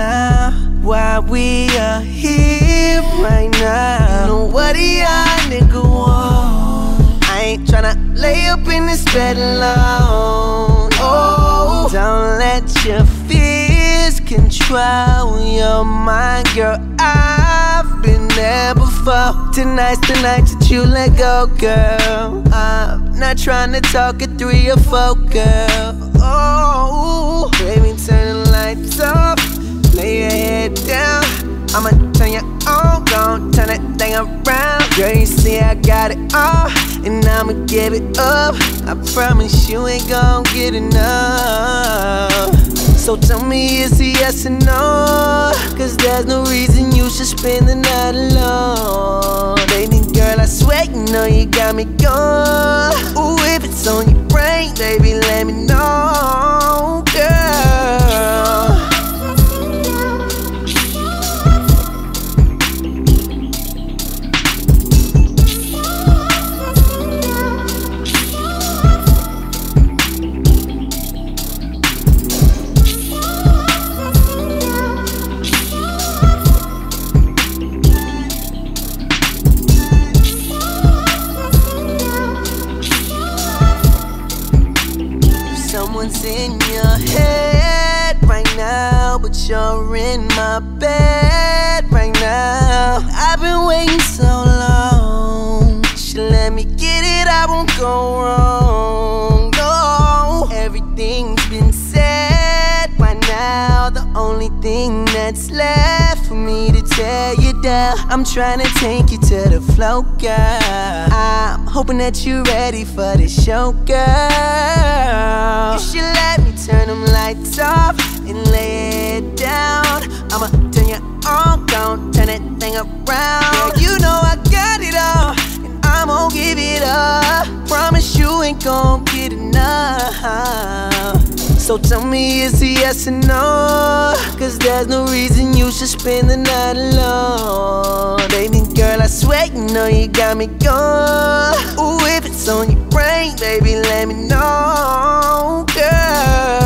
now, why we are here right now. You know what a young nigga want. I ain't tryna lay up in this bed alone. Oh, don't let your fears control your mind, girl. I've been there before. Tonight's the night that you let go, girl. I'm not tryna talk it 3 or 4, girl. Oh, baby, turn the lights off, lay your head down. I'ma turn you on, gon' turn that thing around. Girl, you see I got it all, and I'ma give it up. I promise you ain't gon' get enough. So tell me is it yes or no, cause there's no reason you should spend the night alone. Baby girl, I swear you know you got me gone. Ooh, if it's on your brain, baby, let me know, girl. Someone's in your head right now, but you're in my bed right now. I've been waiting so long. She let me get it, I won't go wrong. No, everything's been said right now. The only thing that's left for me to tear you down. I'm trying to take you to the flow, girl. I'm hoping that you're ready for this show, girl. You should let me turn them lights off and lay it down. I'ma turn you on, gon' turn that thing around. Girl, you know I got it all, and I'm gon' give it up. Promise you ain't gon' get enough. So tell me is it yes or no, cause there's no reason you should spend the night alone. Baby girl, I swear you know you got me gone. Ooh, if it's on your brain, baby, let me know, girl.